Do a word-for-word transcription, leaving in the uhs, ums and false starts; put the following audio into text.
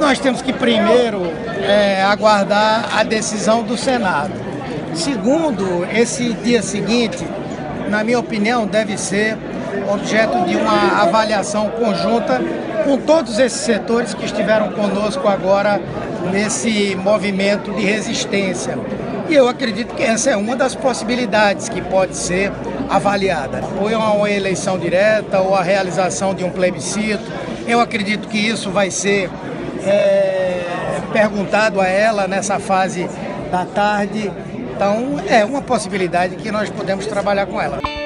nós temos que primeiro é, aguardar a decisão do Senado. Segundo, esse dia seguinte, na minha opinião, deve ser objeto de uma avaliação conjunta com todos esses setores que estiveram conosco agora nesse movimento de resistência. E eu acredito que essa é uma das possibilidades que pode ser avaliada. Ou é uma eleição direta, ou a realização de um plebiscito. Eu acredito que isso vai ser é, perguntado a ela nessa fase da tarde. Então, é uma possibilidade que nós podemos trabalhar com ela.